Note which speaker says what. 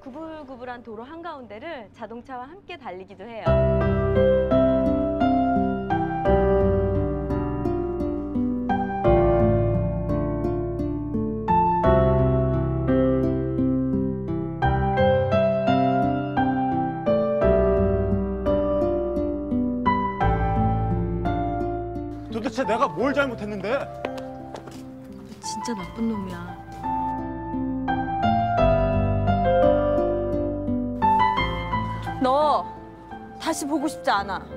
Speaker 1: 구불구불한 도로 한가운데를 자동차와 함께 달리기도 해요.
Speaker 2: 도대체 내가 뭘 잘못했는데?
Speaker 1: 진짜 나쁜 놈이야. 너 다시 보고 싶지 않아.